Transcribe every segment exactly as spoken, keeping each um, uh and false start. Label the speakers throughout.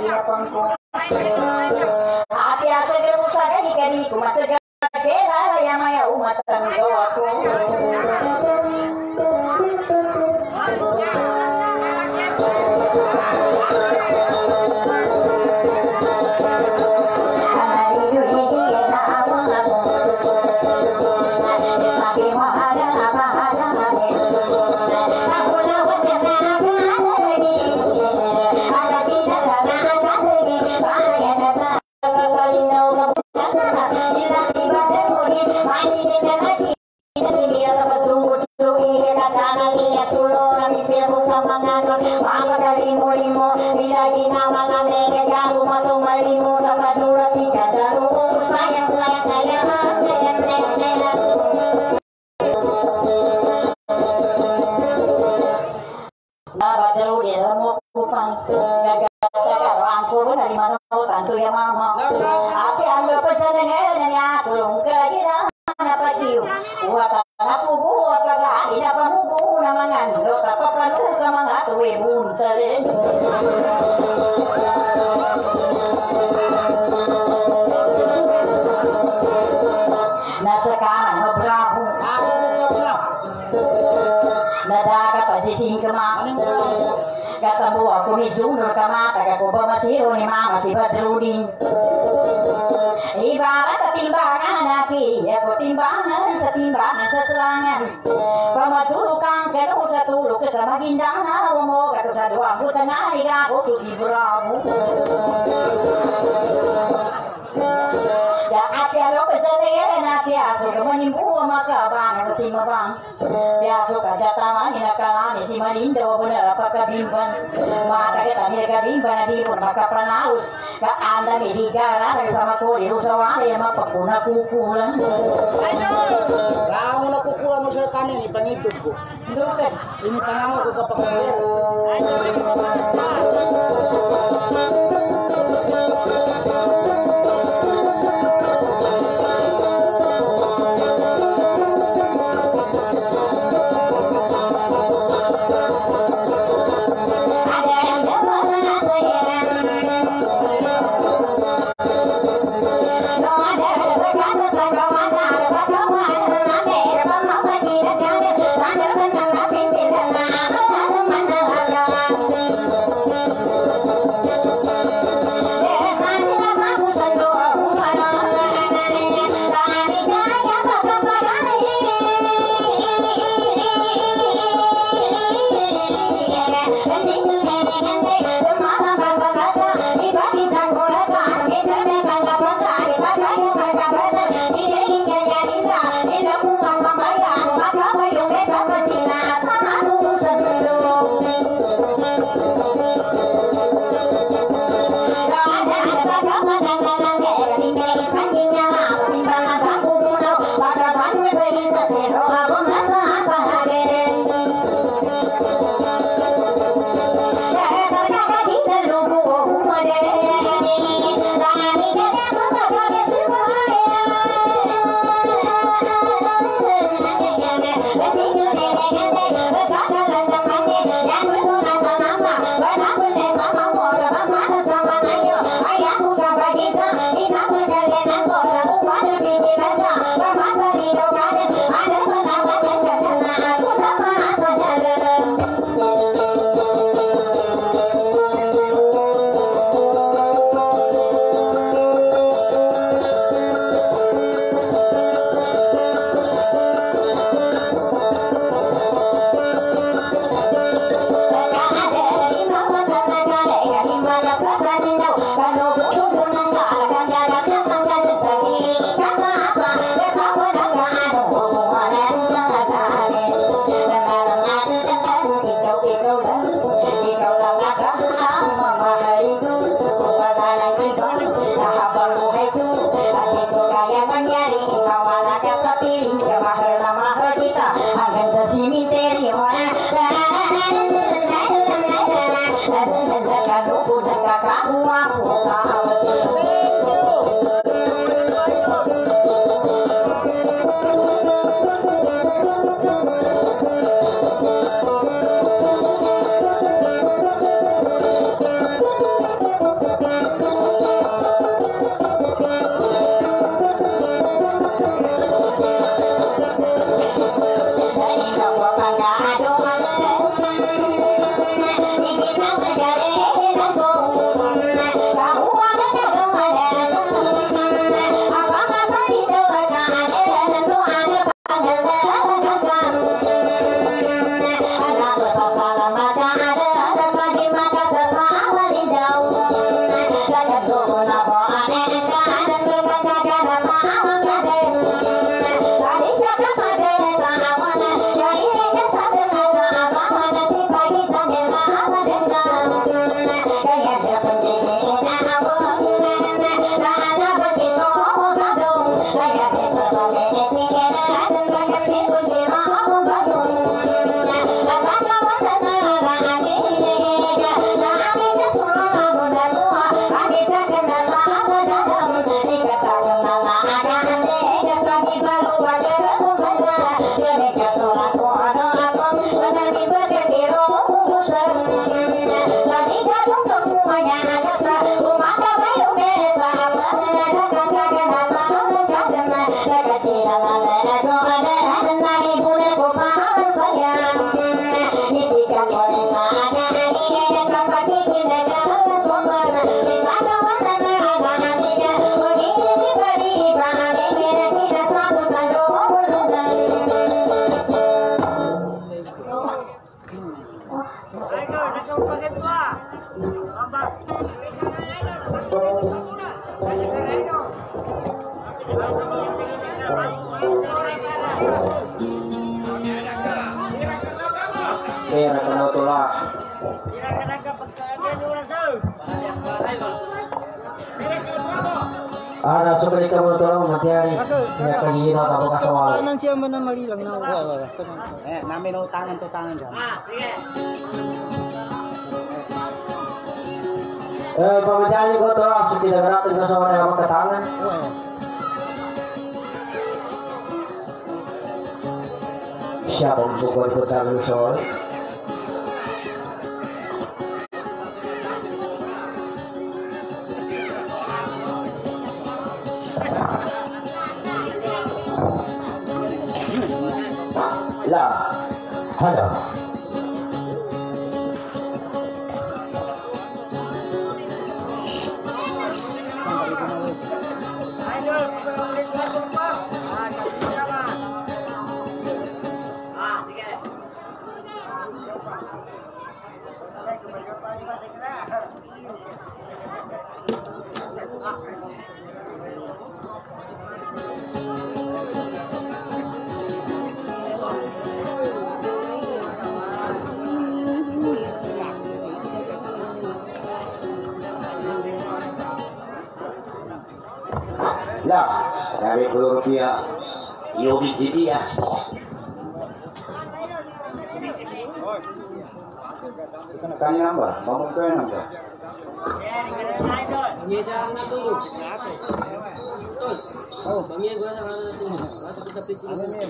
Speaker 1: dia pangku. Hati asa gerusa dari kari kumat segala kera yang maya umat tanggo aku. Kata bu aku mijung nur kamata aku pemasiro ni mama si Badrudin. Ibarat timbangan laki, aku timbangan setimbangan seselangan. Pamatulukan kenu satulu kesama gindang nawamu kata sadua bu tengah liga aku tuh ibramu. Ya hati aku pencarian hati asu kemenimbu maka bang si mabang. Biasa kaja tangan ni nakalani si malindo benar apa kabimban. Mata kita ni kabimban di pun maka panaus. Ka anda ni digara sama kuli rusawali yang mapakuna kukulan.
Speaker 2: Kamu nak kukulan musuh kami ni pangitupku.
Speaker 1: Bukan.
Speaker 2: Ini tangan aku kapaknya.
Speaker 3: Ada sekali kamu tolong materi. Ya kali na tapos kasawal.
Speaker 2: Tanan siya man na marilang na. Wala wala. Eh, namin utangan to tangan dyan.
Speaker 3: Eh, pamedali ko to langsung pinagarating na sa mga mga katangan. Siya kung bukol ko tayo sa La, halo. Lah, dari puluh rupiah, yobi jibi ya. Kanya nambah, bangun kaya nambah.
Speaker 4: Bami siya ang natulog. Oh, bami ang gawin ang natulog. Bato kita pitin.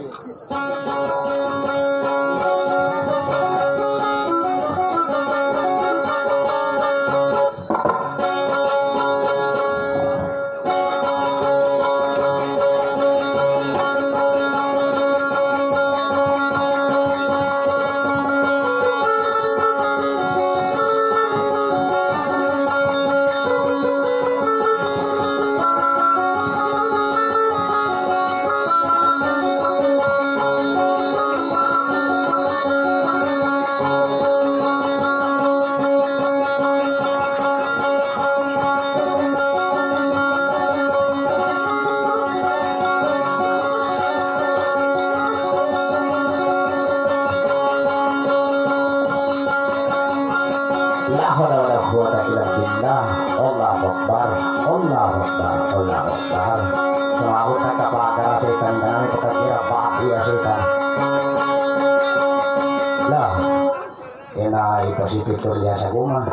Speaker 4: Si Victoria sa guma.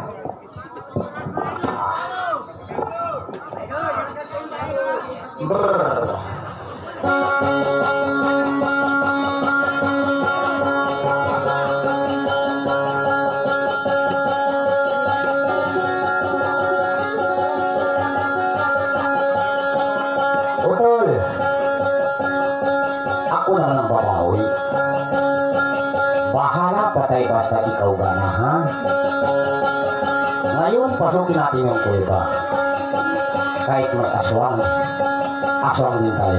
Speaker 4: Brr. Betul. Aku nang babawi. Bahala patay basta ikaw ba na, ha? Ngayon, pasukin natin yung kuweba. Kahit may aswang, aswang din tayo.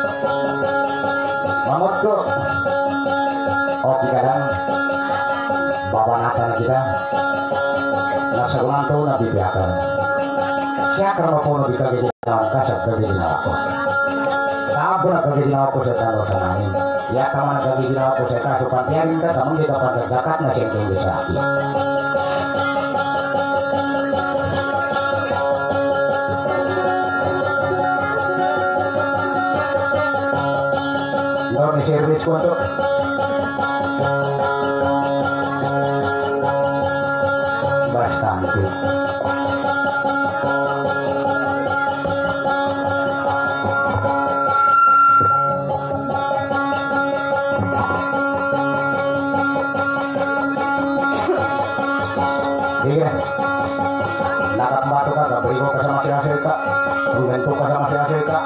Speaker 4: Mamot ko. Okay ka lang. Babanatan na kita. Nasa gulang to, nabibiyakan. Siya karma po nabikagitinawan ka sa kagitinawa ko. Kaabo na kagitinawa ko sa talo sa namin. Ya kamu nak bagi gina aku saya kasih pantian kita kamu kita pada zakat nasi yang tinggi sapi. Nor servis untuk bastante. Nakakbato ka, kabrigo ka sa masya-masya ka, kumbento ka sa masya-masya ka.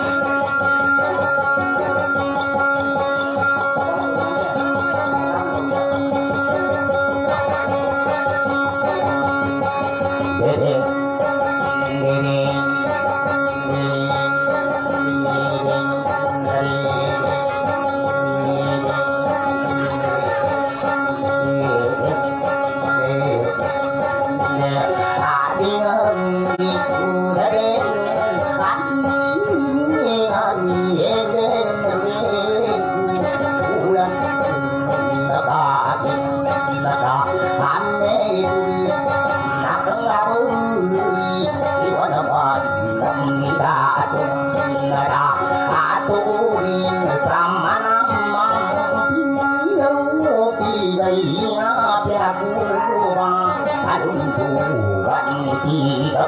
Speaker 4: Dede, dede,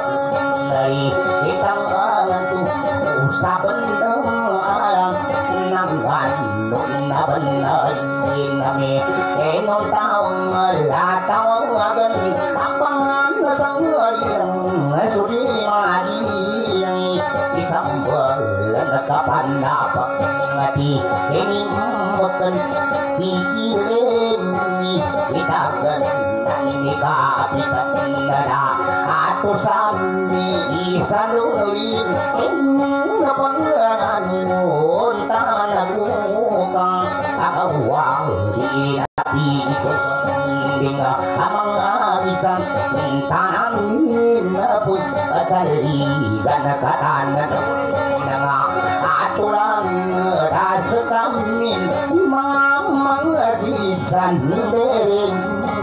Speaker 4: dari hitam tu saben alam nangan nuna benar nami enon taong la taong agan apang nasangayang sudi madi isang bulan kapan apa ngati ini bukan pikirin itakan ini kapitan nada atau sami isalulin ini panggangan tanah buka awal di api hingga amang agisan tanah pun cari dan katan dengan aturan rasa kami mamang agisan bering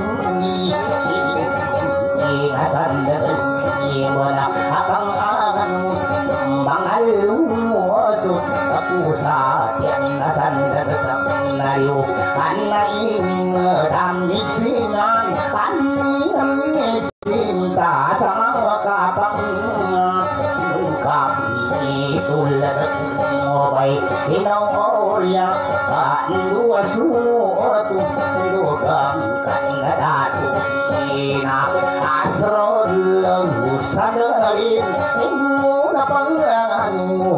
Speaker 4: ingasan dari mana akang angan bangal musuh aku saat yang nasan dasar nayu anaing dami singan ani cinta sama kapang kami sulit ngobai inau oria anu asuatu dogam karena datu sina asrol sadarin imun panggangan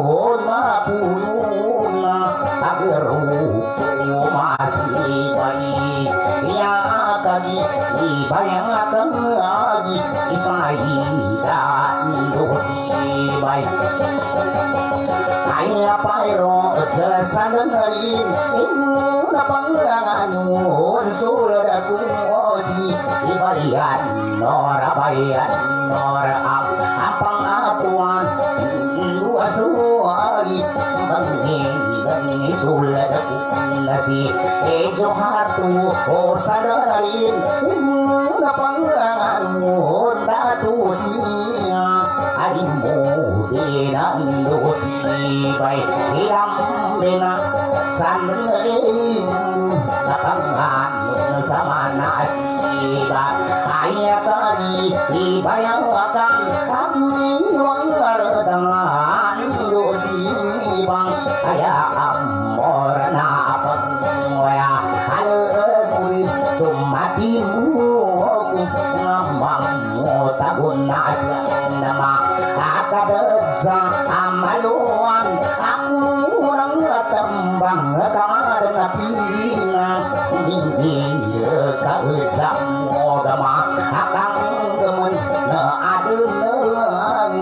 Speaker 4: mapuluna ageru masih bayi ya kali ibayang akan lagi isai dan dosi baik ayah pairo sesadarin imun panggangan unsur aku osi ibayan nora bayan nora am apang atuan dua suari bangin bangin sulat aku nasi ejo hatu o sadarin imun panggangan datu sia adimu dinan dosi baik hilang bena sandarin kapangan sama nasiba ayah kali ibayang akan kami wangar dengan dosi bang ayah amor na pengwaya aluri tumatimu ngamang tabun nasa nama akadesa amaluan aku orang tembang kamar napina dingin kaujam modama akang gemun na adeun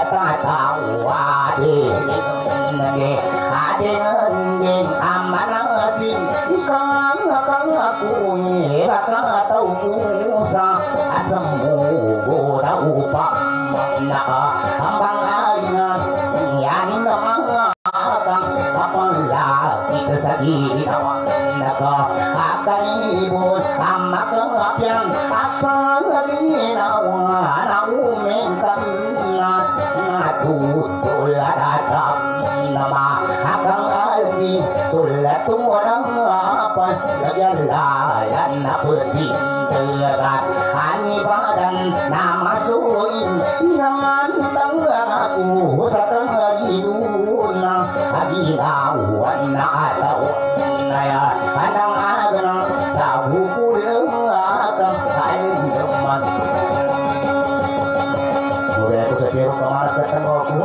Speaker 4: tatawa de nge adeun amanasin ikang akang aku ni akang tau musa asemmu goda upa na ambang alingan yanin namang akang apang lagi kesagi awak naga akan ibu amak keapian asal lagi nawa naumengkan ngatu tulah datang nama akan almi sulat orang apa jalalan napeti terat ani badan nama suin jangan tanggang aku satengah hiduna aginawan na atau naya kadang agna sabu pulang akan kain deman udah aku sepiro kemana ketemu aku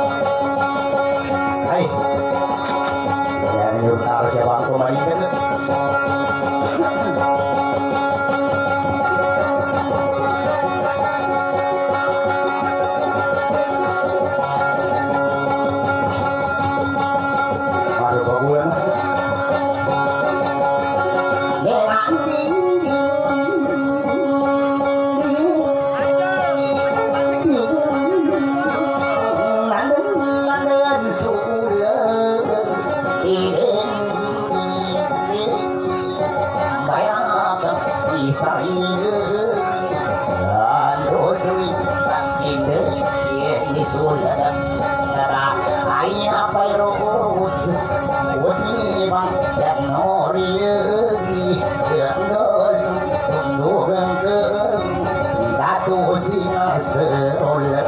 Speaker 4: hai ya ini udah siapa aku mainkan Datu sina seolah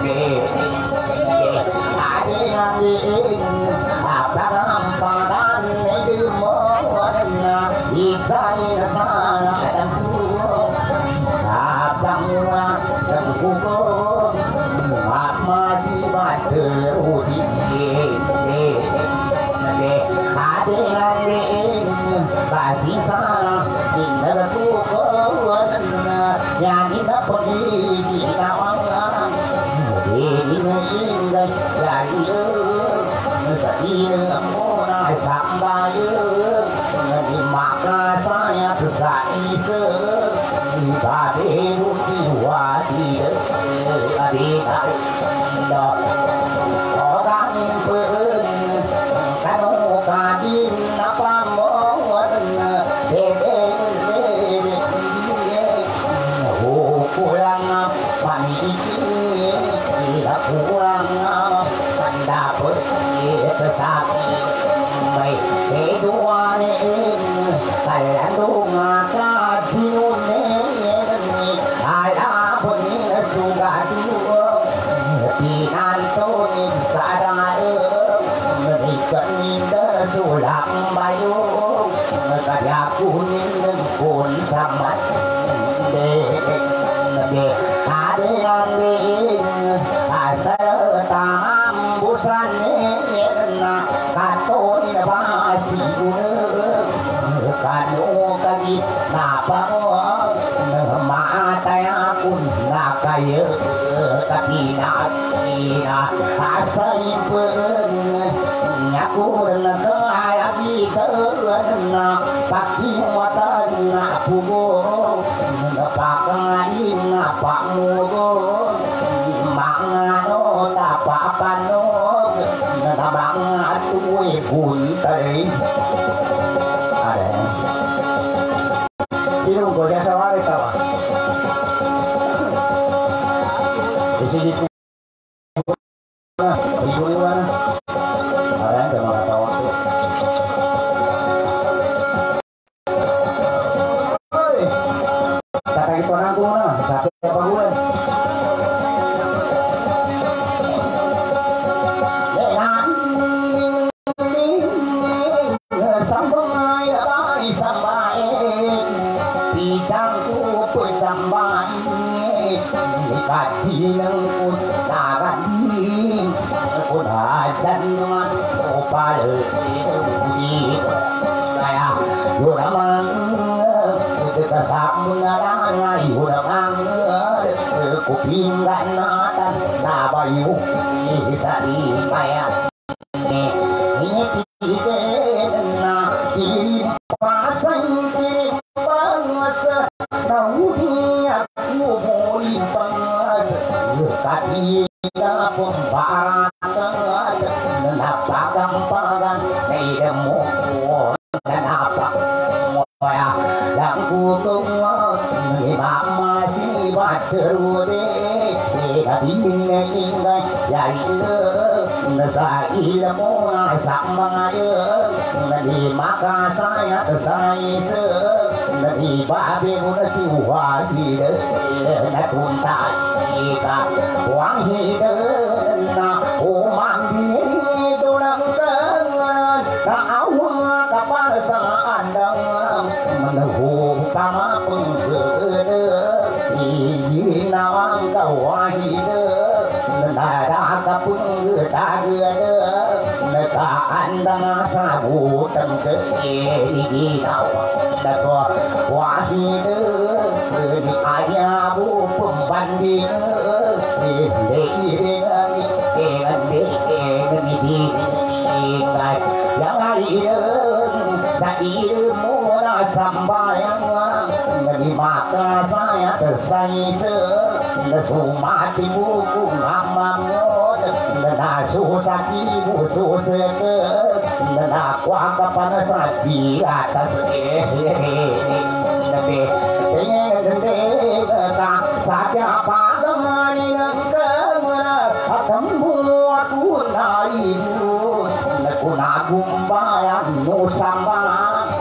Speaker 4: Ka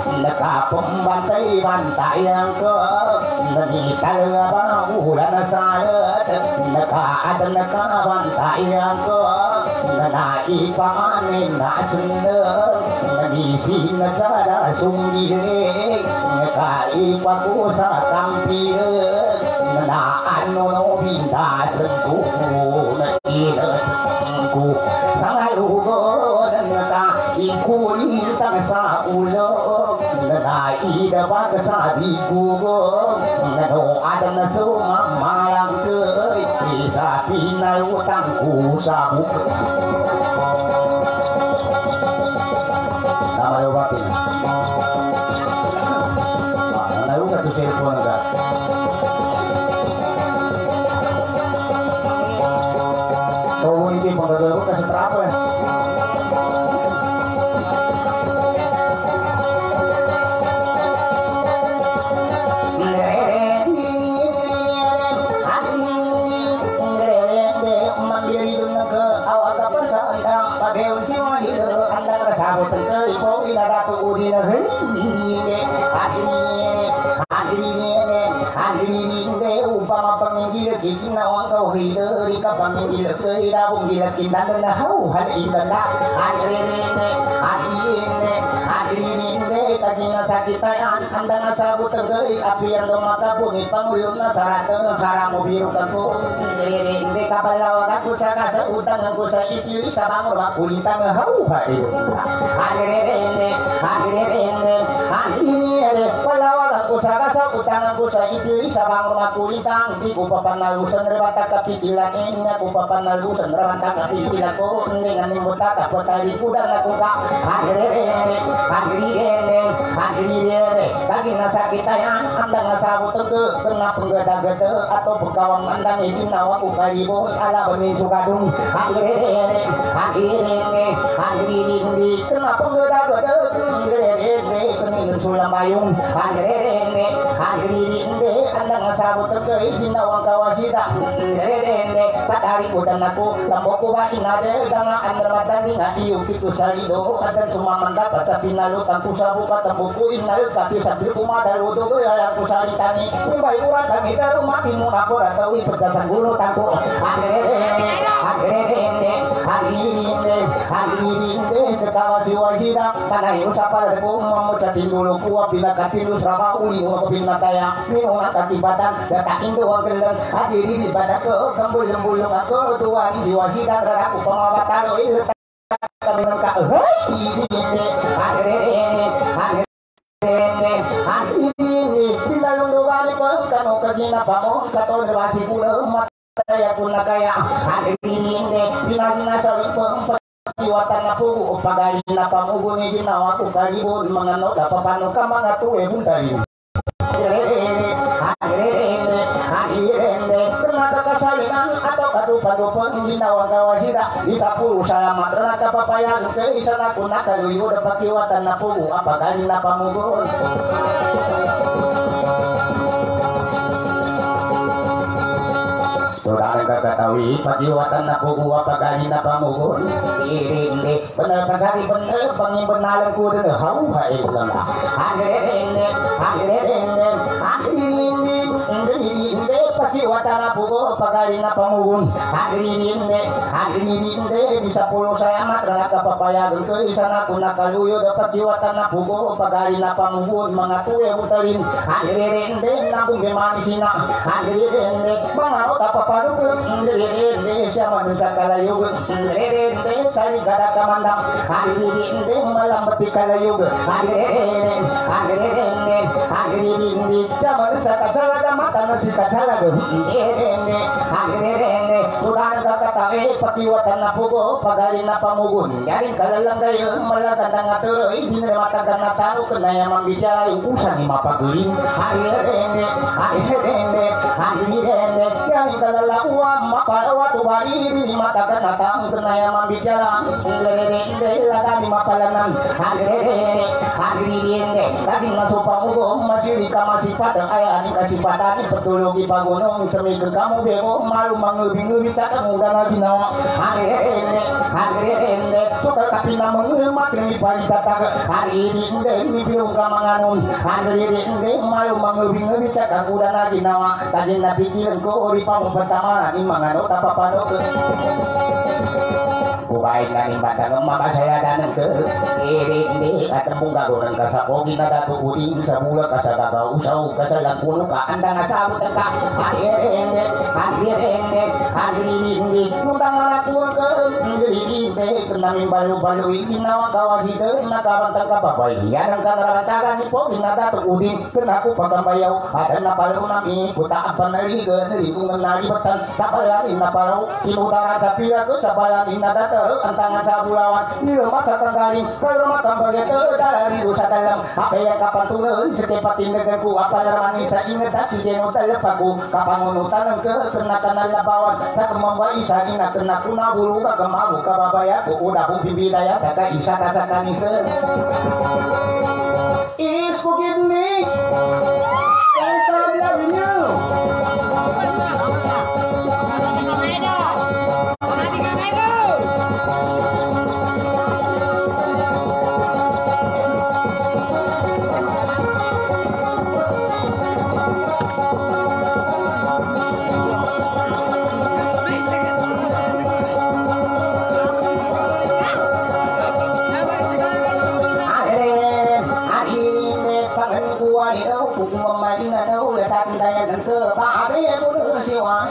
Speaker 4: mereka pembantai-bantai yang ke Nita bulan saat Neka ada neka bantai yang ke Nai panen na sunda Nisi na cara sunggi Neka ipaku sa kampi Na ano no binta sengkuku Nakira sengkuku Sangalugo Neka ikulintang sa ulo Na idabag sa bikugo Nano ada na sumamalang kay Isa pinalutang ko sa buka Nama lewatin Nalugat to cellphone ka Tawo hindi magagalaw ka sa trapo eh Sabot ang ipo inadato uli na hini Hadini Hadini Hadini upama paminggilat Kinawang kauhila Rika paminggilat Irabong gilat Kinano na hauhan ilala Hadini Hadini Hadini Tagina sakitayan Anda nga sabot ang api ang lumakabong Ipangulong na sa hatang Haramo biru ka po Hindi kapalawag ako sa kasa Utang ako sa itiyo Sa bangon makulitang hauhan ilala Hadirene, hadirene, hadirene Palawag ako sa kasa, utang ako sa iti Sa bang makulitang, di ko papanalusan Rebata kapitilan, hindi ko papanalusan Rebata kapitilan ko, hindi nga nimutata Patalikudan ako ka Hadirene, hadirene, hadirene Lagi nasakitayan, andang nasabot ako Kena penggada-gada, atau pegawang andang Idinawa ko kalibon, ala benin sukadung Hadirene, hadirene, hadirene Kenapa gada-gada Gede-gede Keningan sulam bayung Gede-gede Gede-gede Anda ngasabot terkait Dinawang kawahida Gede-gede Patari ko dan aku Lambok ko ba inade Danga anda matani Nga iyong kito sa lido Adan sumamanda Pat sa pinalutan ko sa buka Tambuko inal Kati sa pilkumadaludo Kaya ko sa litani Nimbay urat Ang ita rumatin mo na ko Ratawi pagkasang gulo Tako Gede-gede Gede-gede Gede-gede Gede-gede Sekawa si wahida Tanay usapal ko Mamucatin dulu kuwa Pinakatilus rama uli Mga pinataya Minunga katibatan Datakin doang gelang Hadiri di badak ko Kambulong-bulong ako Tuwani si wahida Raraku pamabatalo Iletak kami nangka Hei Ini Hadiri Hadiri Hadiri Pinalunduan ko Kano kagina pa mo Katol rebasi pula Mataya kuna kaya Hadiri Pinagina sa lipang Iwatan na po, pagali na pamugo ni ginawa ko kalibon, mga no, napapano ka mga tuwe buntarin. Hirene, hirene, hirene, ternyata kasalinan atau kadu-padu ginawa kawahida, isa puro salamat, ternyata papayagan ke isa na ko nakaluyo, dapat iwatan na po, pagali na pamugo. Saudara katawi pagiwatan na puguwa pagali na pamugon Irinde bener pasari bener pangimbenalan ku dene hau hae lala Hadirene hadirene hadirene Irinde pagiwatan na puguwa pagali na pamugon Hadirene hadirene di sepuluh saya mat rana kapapayagan ke isana ku nakaluyo dapat pagiwatan na puguwa pagali na pamugon mga tuwe utalin Hadirene nabung bemanisina Hadirene bangaro tapapa Rede siapa nusa kalayug Rede sari gada kamandang Rede malam beti kalayug Rede Rede Rede siapa nusa kacalaga mata nusi kacalaga Rede Rede ulan kakatawe patiwatan na pugo pagali na pamugun Yarin kalalang kayo malagandang aturo Hindi na matagang na tao Kanaya mambicara yung usang imapaguling Rede Rede Rede Yarin kalalang Lakuwa mapalawa tuwa hari ini mata kenatang kenaya mambijala Lele kami mapalanan Hadere Hadirin Lagi masuk pamugo masih rika masih pada ayah ini kasih patah ini petulugi pagunung seminggu kamu bego malu mangubing-ubing cakap muda lagi nawa Hadere Hadere suka kapina mengemat ini parita tak hari ini ini biung kamanganun Hadirin malu mangubing-ubing cakap muda lagi nawa tadi nabi kiran ko ori pamu pertama ini mangano tapapano Kubaik na ni batang maka saya danang ke iri ini kata bunga goreng kasapogi na datu uding sa bula kasagaka usaw kasalang kuno ka andang asabot ka hadirende hadirende hadirende nutang anak kuno ke hadirende kenami balu-balu ginawa kawahide nakabantang kapabay yan ang kanarabantagan ni po na datu uding kenaku pagkambayaw ada na palu nami puta apa naligan naligungan nalibatan tapalarin na palaw tinutara sa pila ko sa balarin na datu antangan sabulawan di rumah sakang galing ke rumah kembali ke dari dosa dalam apa yang kapan turun setiap tindakanku apa lermani sa ingat si deno telepaku kapan unutan ke kena kena labawan tak membawa isa ina kena kuna bulu ka kemabu ka babaya ku udah pun bibidaya kata isa kasakani se is forgive me and stop loving you ke babe pun siwa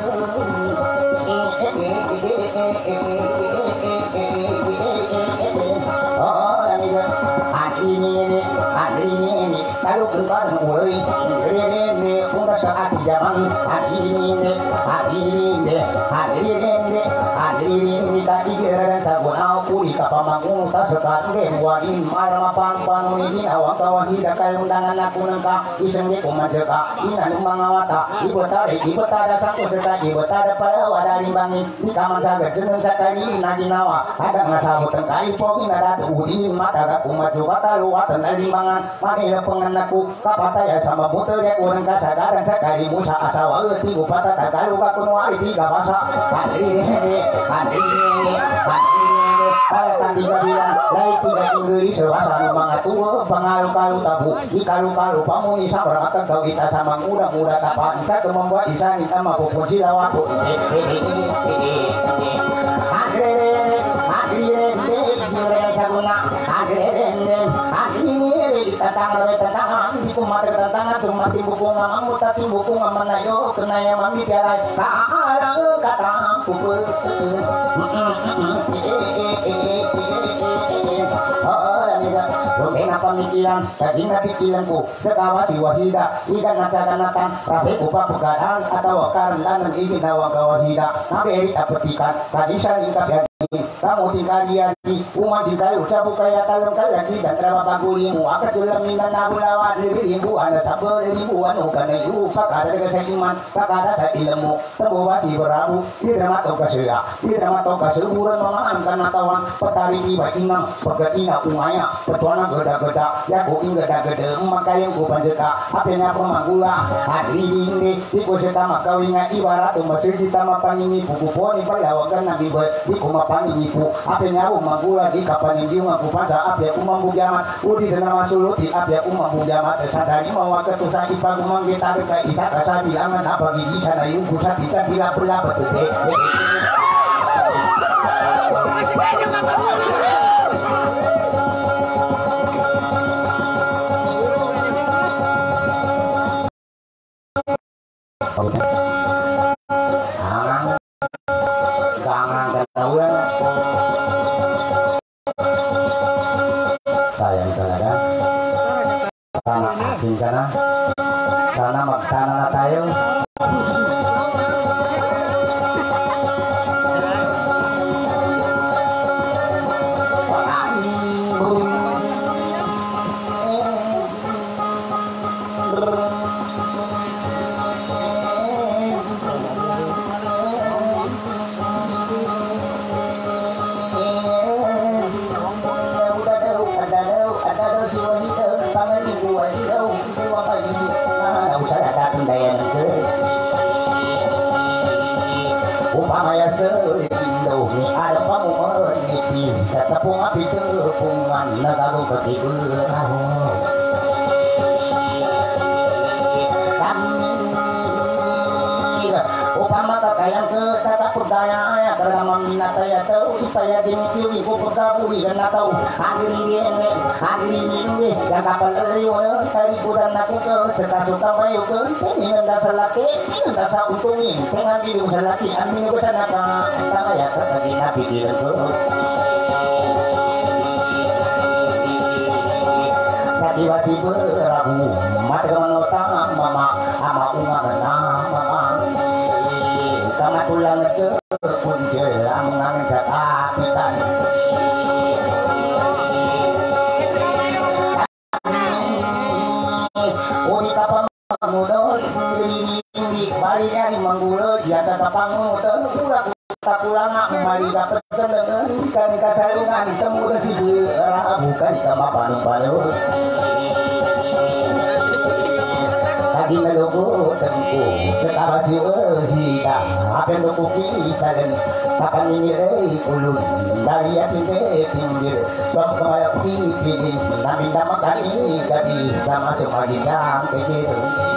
Speaker 4: oh amiga hati ini hati ini kalau keluar mulai ini udah saat zaman hati ini hati ini hati ini hati ini tadi kira sabun aku di kapamangu tak sekat gua ini malam pan pan ini awak kawan tidak kayak undangan aku nengka iseng dia kumajeka ina mangawata ibu tadi ibu tada sangku sekali ibu tada pada wadah limbangi di kamar saga jeneng sekali nagi nawa ada ngasabut tengkai poki nada udi mata gak kumaju kata luat tenai limbangan mani pengenaku kapata ya sama muter ya kurang kasadaran sekali musa asawa tigu patah tagalu kakunwa tiga basa hadri hadri hadri kalau tadi bilang lain tidak Inggris suasana mga tua pengalu-kalu tabu di kalu-kalu pamuni sama akan kau kita sama muda-muda tapan kita membuat isa kita mampu puji lawaku hadre hadre hadre saguna hadre hadre tantangan tantangan di kumar tantangan rumah timbu bunga mamuta timbu bunga manayo kenaya mami tiara kaalang kata kupul Kenapa pemikiran daging pikiranku sekawa si wahida tidak ngacadanatan rasa upah pegadaan atau karendanan ingin awang wahida nabi erita petikan kadisan ingkap kamu tinggal dia di umat jika ucap kaya talem lagi dan terapa pagulimu akan tulang minan nabulawan lebih ribuan sabar ribuan bukan itu pakada keseiman pakada sa ilmu terbawasi berabu di drama atau kasera di drama atau kaseruran memahamkan atawan petari tiba inang pegatina umaya petuana geda-geda ya ku geda-geda maka yang ku panjeka apanya pemanggula hadri ini di kuseta makawinga ibarat masih ditama pangini pupuponi palawakan nabi di kuma panginipu apanya umagula di kapan hindi umagupasa apya umambujamat udi dan nama suluti apya umambujamat sadari mawaka tu sa ipagumang gitar ka isa kasabi angan apagi isa na yung kusa bisa bila pula betete sayang talaga sana aking ka na sana magtana na tayo Pamaya seindomi ada pamuman nipin sa tepung api tepungan nagago kekiberaho upama kakayang ke tata perdaya ya kerama minata ya tau supaya dimikiwi ko pagkabuhi kan na tau agri ini agri ini yang kapal liyo tari kudan na ko ke sekasuka bayo ke tinanda sa laki tinanda sa untungin tengan video sa laki amin ko sa naka kaya kakagi na pikiran ko sa diwasi berabu mata manotang mama ama umar na mama kama tulang ce punje amnang jatapitan uni kapam mudol ini bali nyari manggula jata tapang mudol kurang takulang mari dapat kendengan kan kasarungan temu si rabu kan kamapan balu lagi melugu tempu sekarang si wahida apa yang lukuki salen kapan ini rei ulun dari yakin deh pinggir bang kemana pilih nabi nama kali gak bisa masuk lagi jam begitu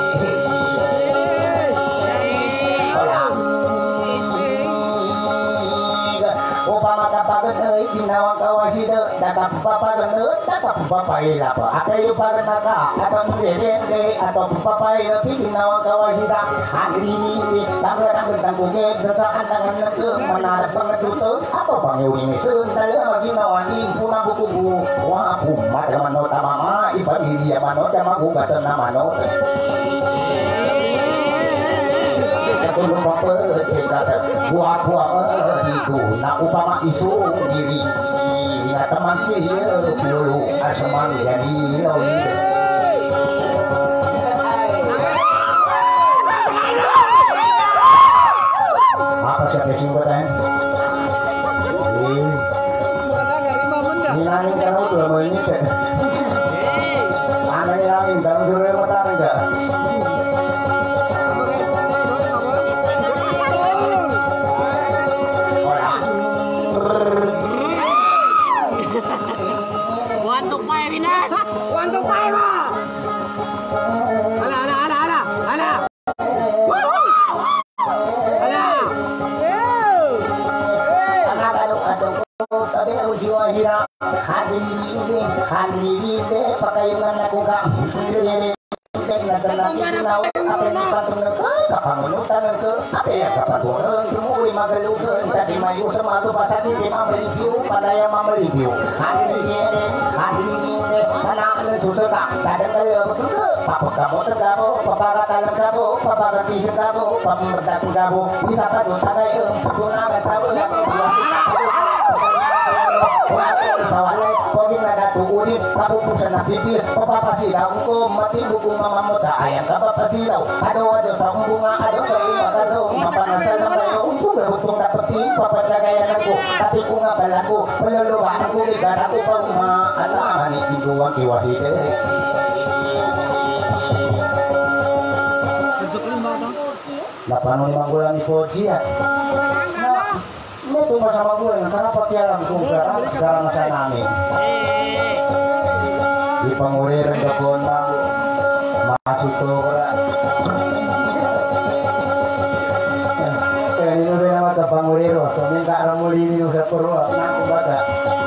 Speaker 4: upama kapagan euy kinawang kawahide datap papagan euy datap papai lapa apa yu pagan naka atau mendede atau papai tapi kinawang kawahida agri ini tangan tangguge desaan tangan neke manarap pangedutu atau pangewi mesun tala maginawani puna buku bu wa umat manot mama ibadi ya manot magu gatan manot tulung bapak cekata buah-buah itu nak upama isu diri na teman dia dulu asman jadi apa siapa singkatan ini nani kan udah mau ini sih aneh yang dalam jurus mata enggak hari ini hari ini pakaian aku kak ini apa ya kapan tuh lima kali jadi mayu sama tuh pas hati lima review pada yang mau review hari ini hari ini anak-anak susah kak kadang kalau betul papa kamu tergabung papa kata tergabung papa ganti tergabung papa berdatang gabung bisa padu tak ayo gunakan sabu yang sawale pogin nada tuurin kabu pusana bibir papa pasilaw ko mati buku mama mota ayang kapa pasilaw ado ado sa bunga ado sa bunga ado mapanasal na bayo kung berhutong dapati papa jagayan ako tati ko nga balago peluluban ko ligara ko pa uma ala ni kiduwa kiwahide delapan puluh lima bulan di Fojia itu sama gue kenapa tialam tunggaran sekarang saya nami di pengulir kebun masih tua eh ini udah nama ke pengulir tapi nggak ramuli ini udah perlu aku baca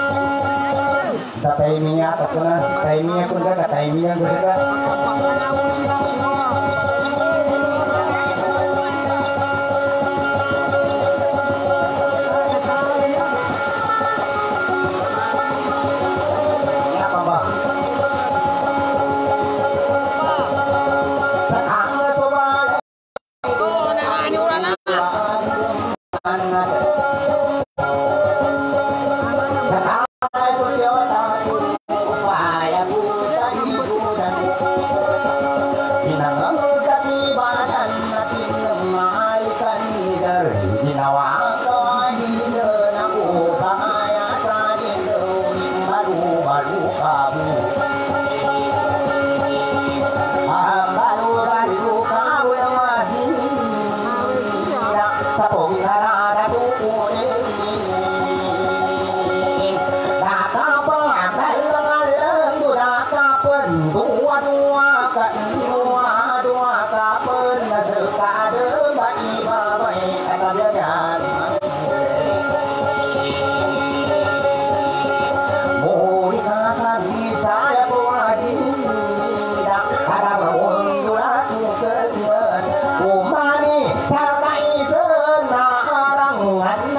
Speaker 4: tak timingnya tak kena timingnya pun nggak timingnya gue juga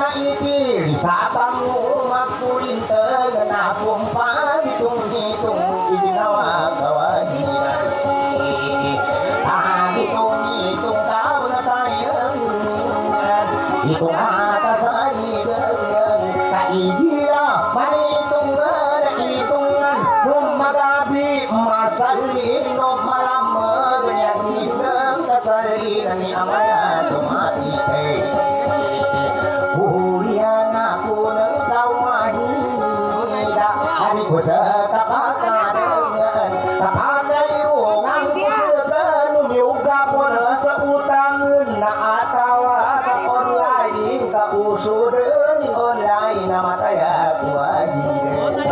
Speaker 4: iti sa tamu makulinten na kumpa hitung-hitung ginawa kawahiran ah hitung-hitung tahu na tayo hitung atas aligan kaigira manitungan hitungan lumagabi masalino malamag yakitang kasalinan ni amaya tumatite hulian aku ng kawahida hari ko sa kapakadangan kapagayungan ko sa lumiuga po na sa utangan na atawa ka online ka uso rin online na mataya kuwahida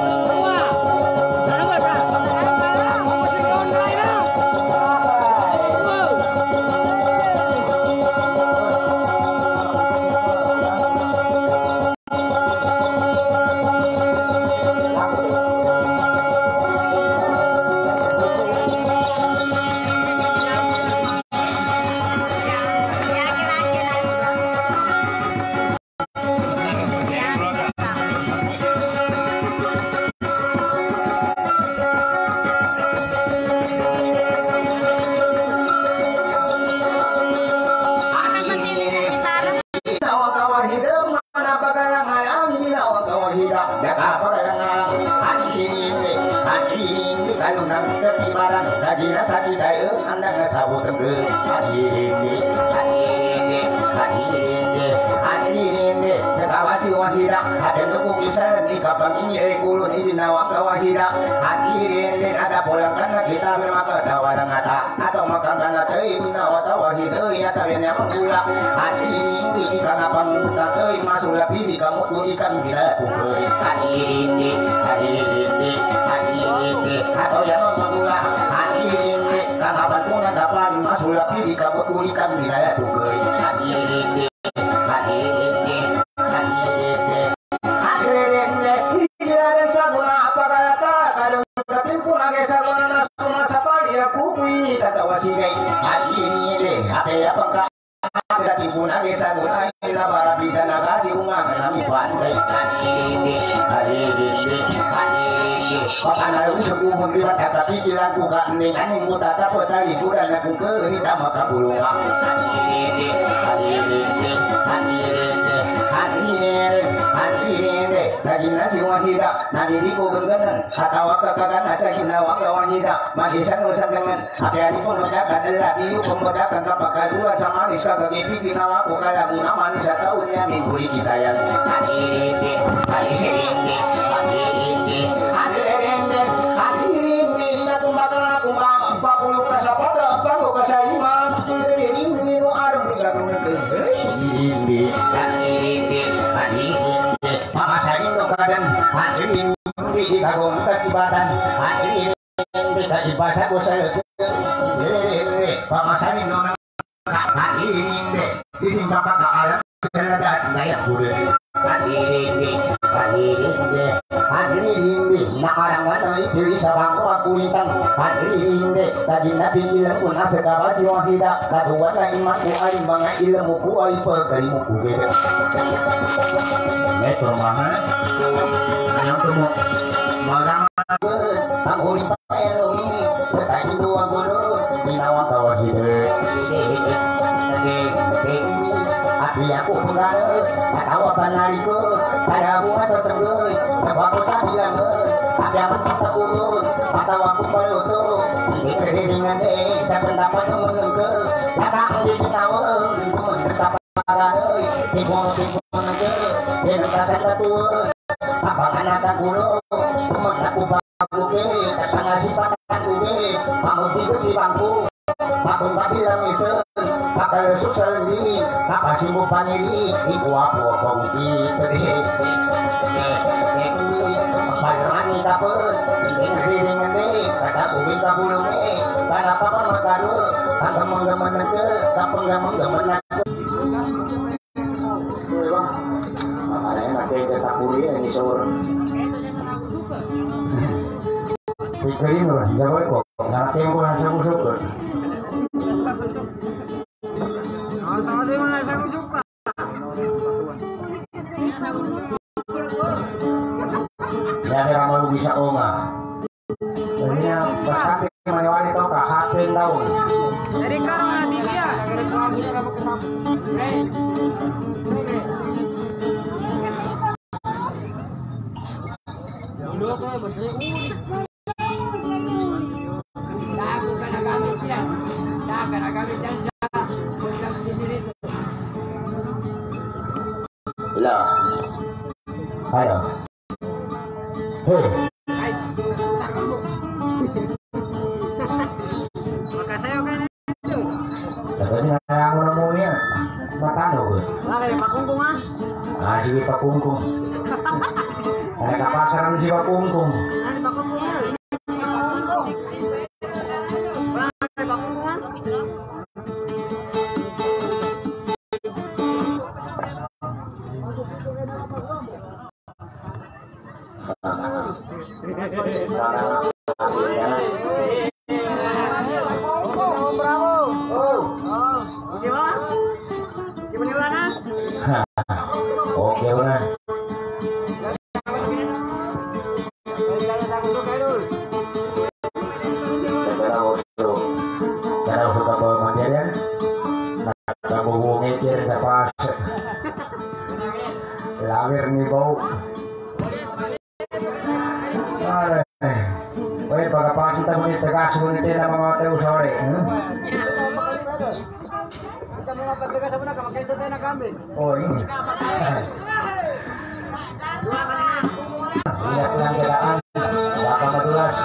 Speaker 4: ikan bila tuker hadiri hadiri hadiri atau yang mengulah hadiri kang aban puna dapat masuk di kamu ikan bila tuker hadiri hadiri hadiri hadiri dan sabuna apa kata kalau tapi pun agak sabuna nasu masa pagi aku kui kata wasigai hadiri apa ya pengkak tapi pun agak sabuna ila barabida nagasi umat kami pantai hadiri hadiri hadiri pakana usu kumun liwat tapi kita buka dengan muta tak petari kuda nak ke ini tak maka bulunga hadiri hadiri hadiri hadiri hadiri lagi nasi wahida nadi di kugengan atau kakakan aja kita waka wahida magisan usan dengan hati-hati pun mendakan lagi pun mendakan kapakah dua sama niska kegipi kita waku kala muna manis tahunnya minggu kita yang hadiri hadiri hadiri hadiri hadiri aku makan aku mah empat puluh kasapada apa kok kasaima ini ini no ada bergabung ke sini hadiri hadiri mama saya itu kadang hadiri di kagum ketibatan hadiri tidak dibahas aku saya mama saya itu hadiri di sini bapak ke alam seladat layak pura hadiri hadiri hadiri nak orang mana itu sabang aku lintang hadiri tadi nabi bilang pun asekawasi wahida kedua lagi maku alim bangga ilmu ku alim perkalimu ku beda itu mana yang temu marang aku limpah ini tadi dua guru binawa kawahida hati aku pengaruh tahu apa nariku saya buah sesengguh aku sabilang tapi amat mata urut mata aku pelutuh di keringan deh saya pendapat menengke kakak menjadi kawal itu mendapat parah timbul timbul nanti dia ngerasa ketua apa anak guru teman aku baku ke kata ngasih pakan gue kamu tidur di bangku makun tadi lamisen pakai susah ini apa sih mau paniri ibu aku kau di tadi Bayarani dapat dengan deh kata aku minta pulang deh karena apa makaru kata menggaman ke kapan gaman gaman aku ada yang ada yang tak kuliah ini sore pikirin lah jawab kok nanti yang kurang saya suka
Speaker 5: sama-sama saya suka
Speaker 4: Jadi ramal bisa oma. Ini pasti mayawani to ka hapin daw.
Speaker 2: Dari karang natin dia.
Speaker 3: Hello.
Speaker 4: Ayo. Hei.
Speaker 2: Makasayo ka na.
Speaker 4: Tadi aku nemunya matano gue.
Speaker 2: Wala kayo makungkung ha.
Speaker 4: Ah, sige pakungkung. Ada kapasaran si pakungkung.
Speaker 2: Ano makungkung ha? Wala kayo makungkung ha.
Speaker 4: Oke udah. Cara suka bawa materian, nak hubungi kiri siapa? Lawir nih bau. Woi, pagkapas kita menit tegas menit na mga tao sore. Oh ini. Lihat lang keadaan, baka madulas.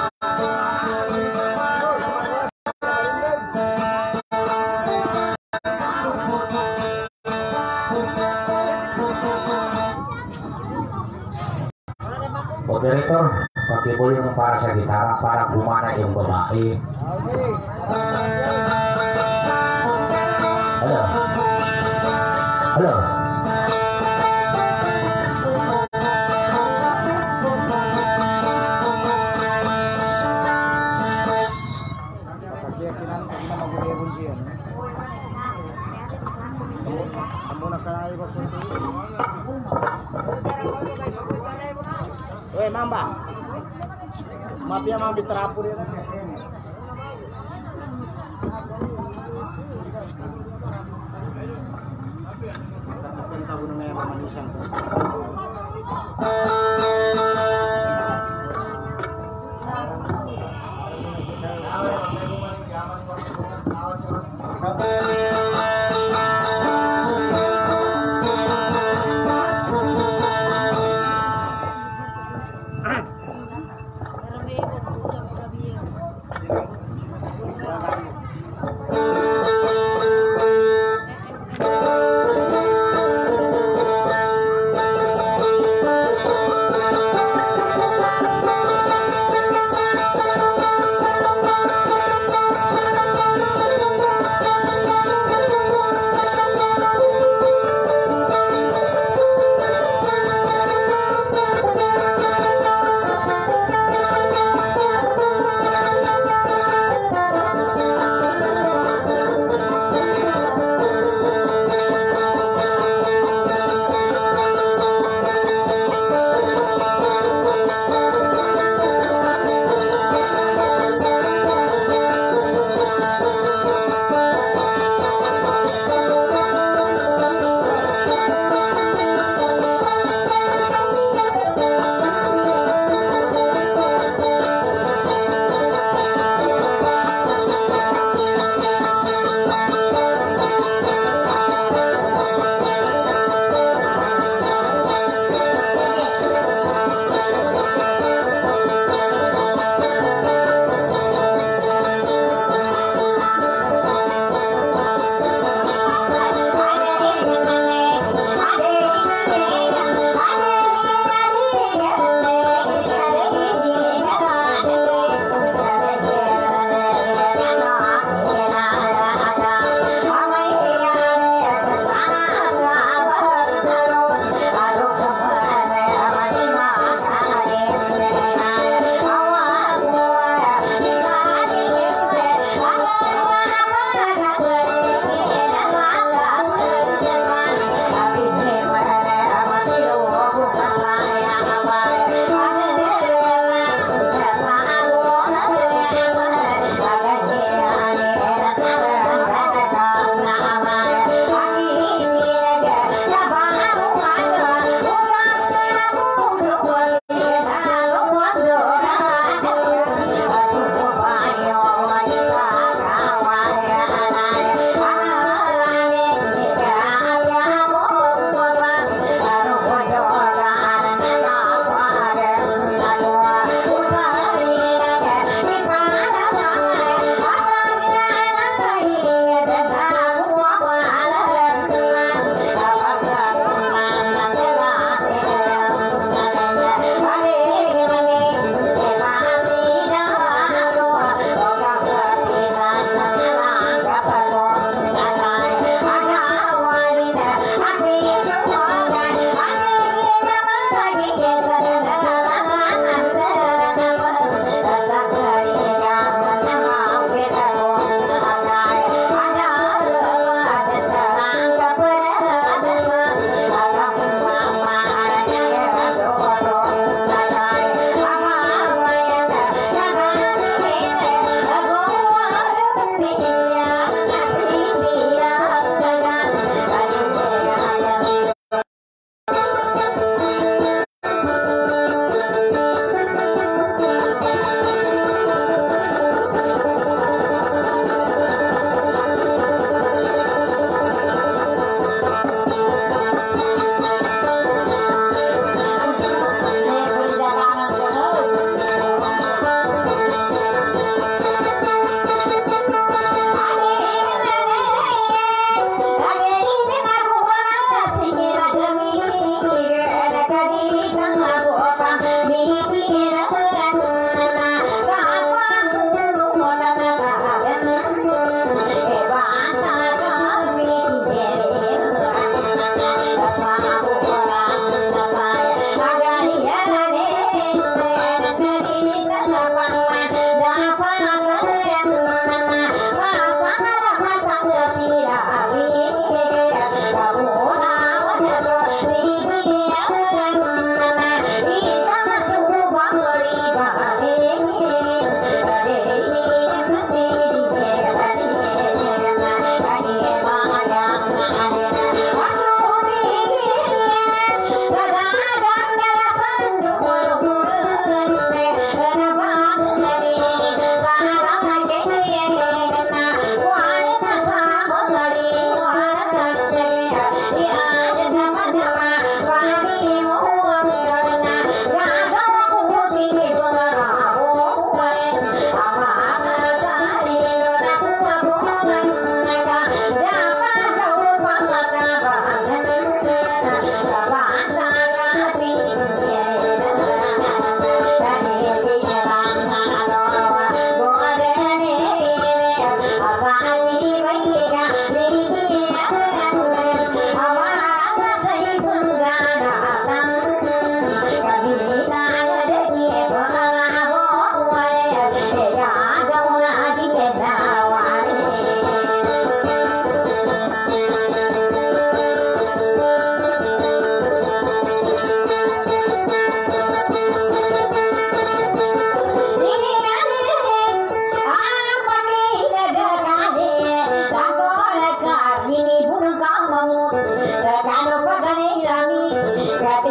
Speaker 4: Operator, pakai volume para sa gitara para gumana yung babae. Halo. Halo.
Speaker 2: Woi, Mamba. Mafia mambi terapur ya.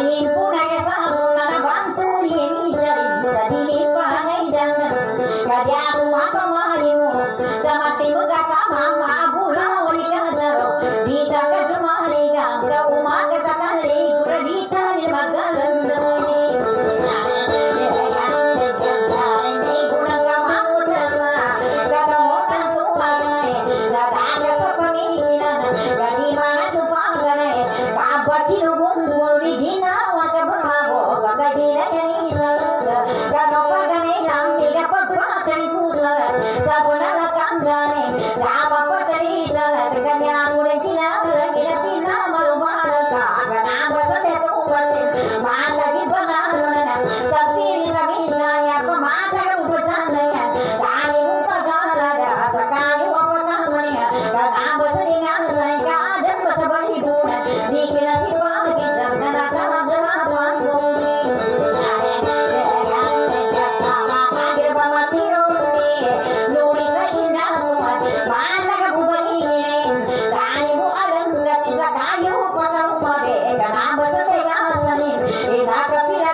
Speaker 1: Kayu, patang pade, kenapa sedih ngasanin? Ina kepira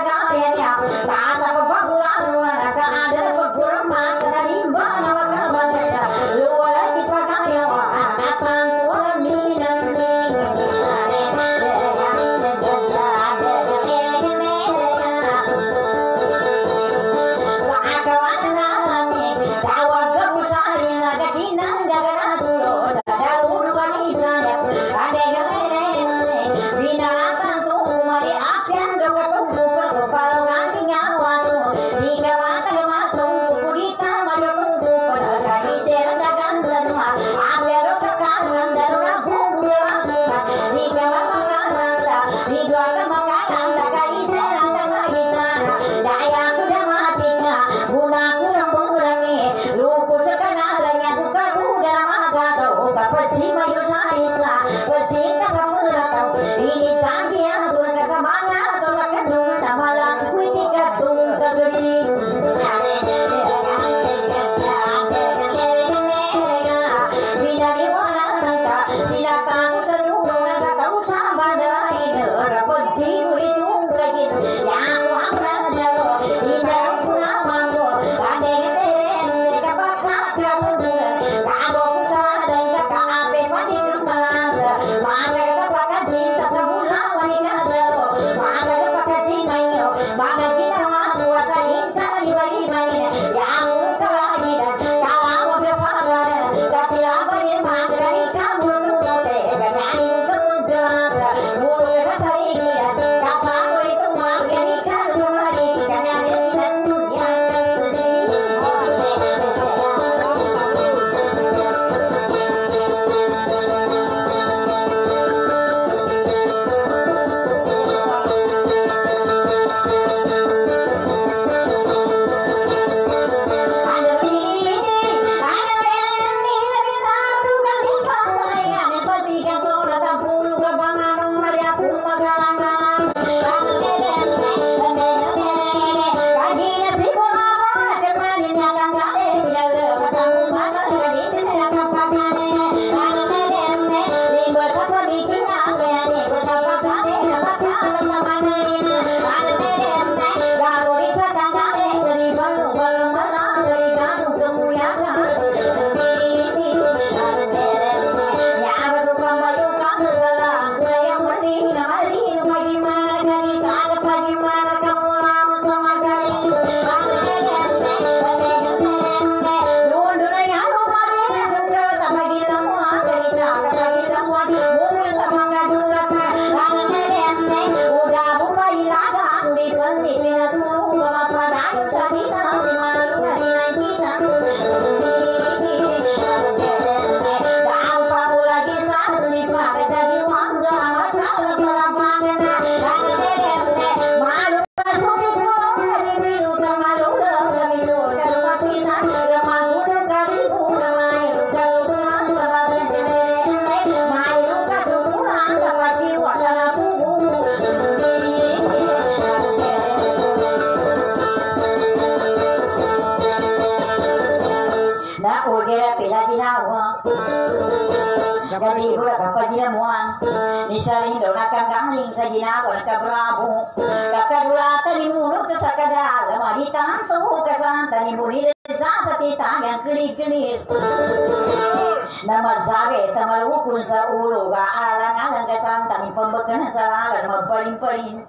Speaker 2: siapa
Speaker 1: Jadi
Speaker 2: itu?
Speaker 1: ulah kapag ginamuan. Ni saring daw nakanggaling sa ginagawa nakabrabo. Kakadulatan ni muno to sa kadala. Maritan to kasanta ni munir sa tatita yang kilir-kilir. Namadsabi tamalukun sa ulo. Kaalang-alang kasanta ni pambagkanan sa alam. Magpaling-paling.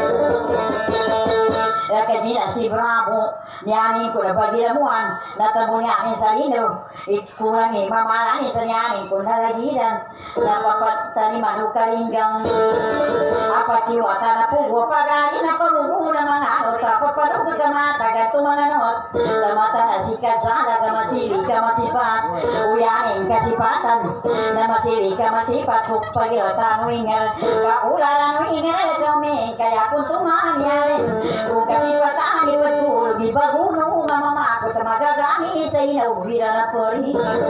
Speaker 1: Kaya si Bravo, nyanin ko na pagdilamuan, natabo nyanin sa lino, ikurangi mamalanin sa nyanin ko nalagidan, napapataniman o kalinggang apatiwata na pugo, pagani na palugo na mga ano, tapapanong ka matagat mga not, lamata na sikat sana ka masili ka masipat, uyanin kasipatan, na masili ka masipat, pagilatan wingal, kaulalan wingal kami, kaya kung tumanyarin, kung kasipatan ni betul di baguno mama aku sama gagami sa inaw na pori.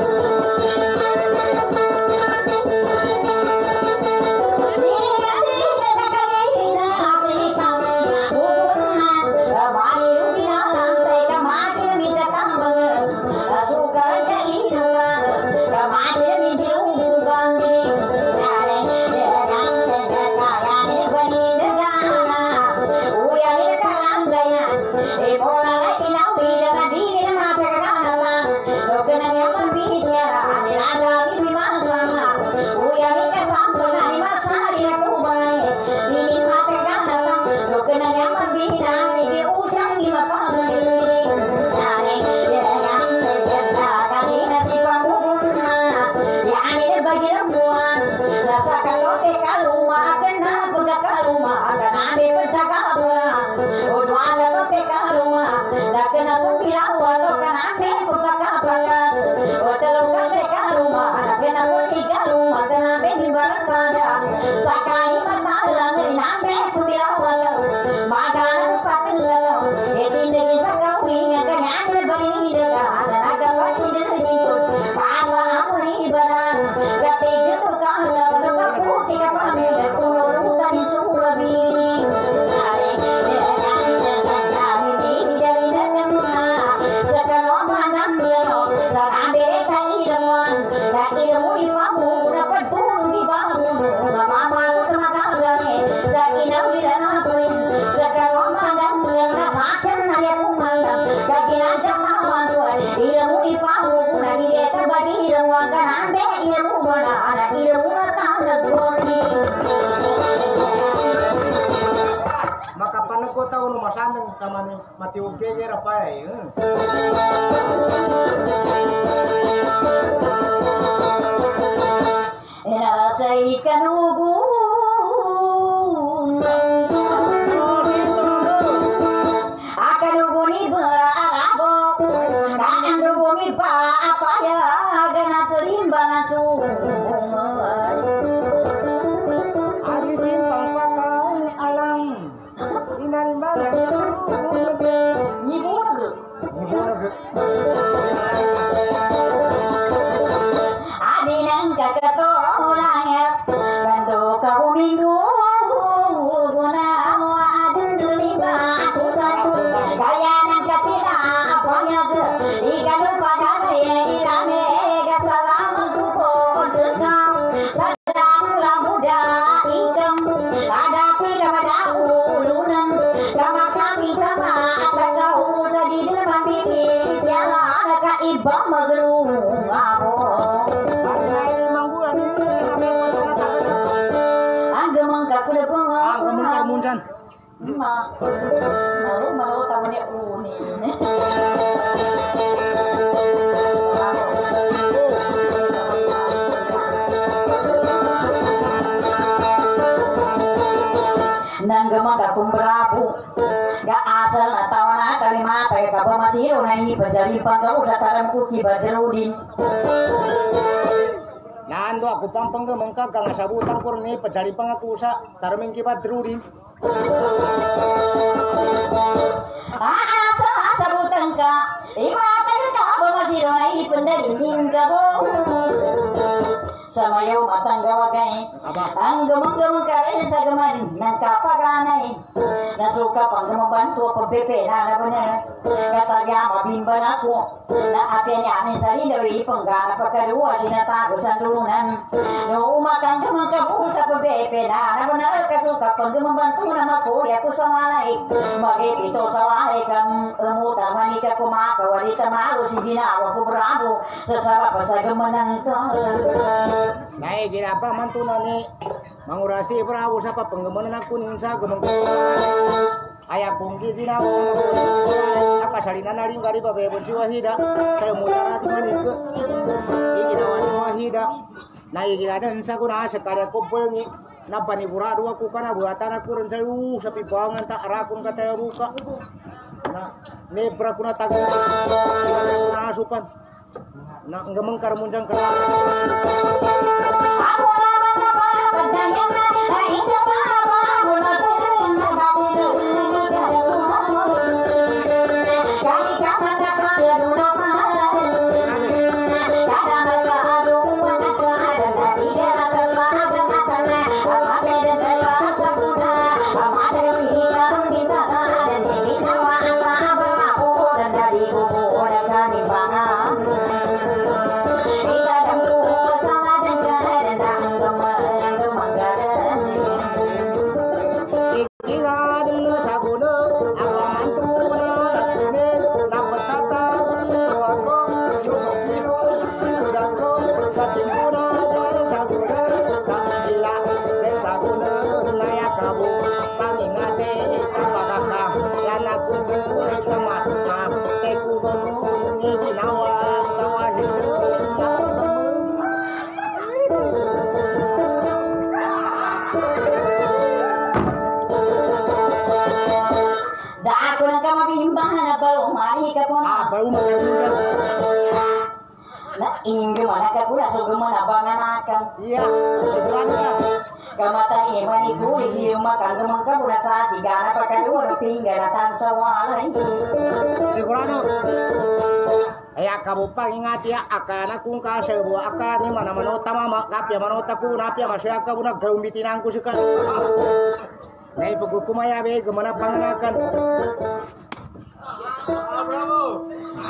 Speaker 2: Kamane mati uge gera pae.
Speaker 1: Era say kanugu. Akanugu ni barabo. Akanugu ni pa apa ya gana terimbang su.
Speaker 2: Ari simpang pakai alang. Inarimbalan.
Speaker 1: Adinang kakatolangan bantu kau minggu guna adun lima aku satu kaya nang katira apanya ke ikan lupa kaya irame gasalam kupon sekam sadang lah muda ikam hadapi kepada ulunan kama kami sama kau jadi depan pipi tiada ada ka ibam magrung abo anggamang ka kuda bunga
Speaker 2: Anggamang karmunjan
Speaker 1: ma malu malu tamu dia uni nanggamang ka kumbrabu ga asal atau na kalimat ay kapamasiro na ipajali panggaw sa taramku ki Badrudin.
Speaker 2: Nando aku pampang ke mengka gang sabutan pur ni pajali pangaku sa taraming ki Badrudin.
Speaker 1: Asal sabutan ka imatan ka kapamasiro na ipandalin ka bo. Samayaw matang gawagay ang gamang-gamang karin sa gaman ng kapaganay na suka pang membantu pembepe na na benar kata dia mabimban aku na apianya amin sari dari penggana pekedua sinata gusan dulunan no makan kemang kabu sa pembepe na na benar kasuka pang membantu nama ko ya ku samalai bagi itu sawai kan muta manika kumaka walita malu si ginawa ko bravo sasaba pasaga menang
Speaker 2: Naik gila apa mantuna ni mangurasi prabu sapa penggemanan aku ning sa gemeng ayak bungki dina apa salina nari ngari babe bunci wahida saya muyara di mani ke igina wani wahida na igina dan sa kuna sekali aku bengi napa ni buradu aku kana buatan aku ren sayu sapi bangan tak rakun kata ruka na ne prakuna tagu na asupan na ngemeng kar munjang kara baru makan munjang.
Speaker 1: Nah, ingin mana ka pula so gumana bangan akan.
Speaker 2: Iya, sebulan kan.
Speaker 1: Kamata iman itu di sini makan gumang ka pula sa tiga na pakadua no tinggal na tansa wala ini.
Speaker 2: Sigurado. Aya kabu pangingat ya akana kung ka sebuah akan ni mana manota mama kapya manota ku napya masya ka buna gaumbitin angku suka. Nei pagkukumaya be gumana panganakan. Bravo.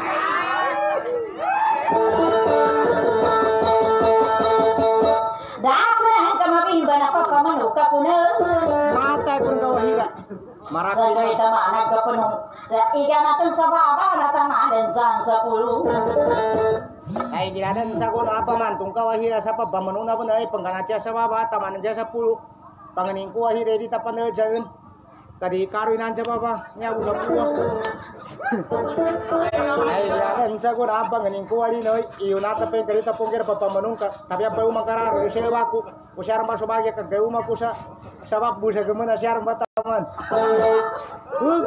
Speaker 1: Dapat kamabimba na papamanuka puno.
Speaker 2: Mata kun kawahira.
Speaker 1: Maraki sa ita mana ka puno. Sa iga natin sa baba na tamadan sa sepuluh.
Speaker 2: Ay giladan sa kuno apa mantung kawahira sa papamanuna pun ay pangganatya sa baba tamanan sa sepuluh. Panganing ko ahire di tapan jaun. Kadi karuin anja baba nya udah buah. Ay giladan sa kuno apa nganing ko ali noy iyo nata pe kari tapong kira papamanung ka tapi apa uma karar se baku usyar masuk bagi ka gauma ku sa sabab busa gemana syar bataman. Hug.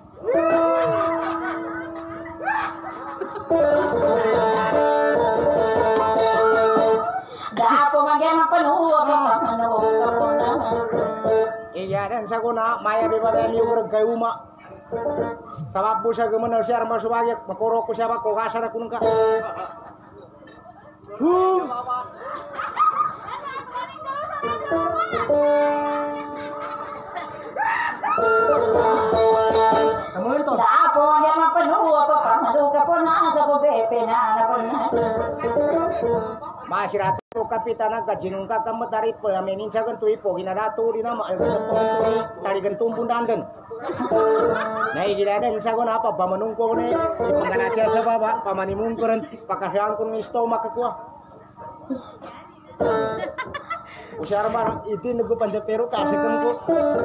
Speaker 1: Dapo magyama panuwa ka pamanuka puno.
Speaker 2: Iya dan sa kuno maya be babe mi ur gauma. Sabab busa gemana syar masuk bagi makoro ku siapa ko kasar kun ka. Hug. Kamu itu?
Speaker 1: Dapo magyama panuwa ka pamanuka puno sa pobepe na na puno.
Speaker 2: Masih ratu kapitana ka jinung ka kamatari pamenin sagan tui pogi na ratu di nama tui tali gentum pundanten. Nah giladan sagon apa pamanung ko ne ipanganacha sa baba pamanimung ko ren pakasyang kun isto makakwa. Usyar mar itin nugo panjapero kasekam ko.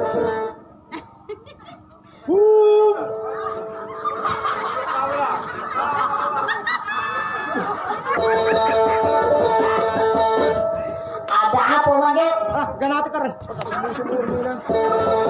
Speaker 2: Hu.
Speaker 1: Ada apa lagi?
Speaker 2: Ah, ganati ka rin. Sumur nila.